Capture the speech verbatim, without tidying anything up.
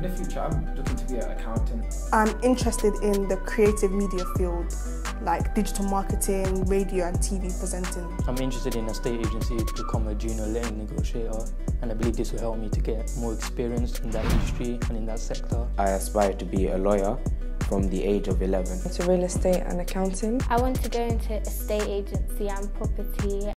In the future, I'm looking to be an accountant. I'm interested in the creative media field, like digital marketing, radio and T V presenting. I'm interested in a state agency to become a junior letting negotiator, and I believe this will help me to get more experience in that industry and in that sector. I aspire to be a lawyer from the age of eleven. To real estate and accounting. I want to go into estate agency and property.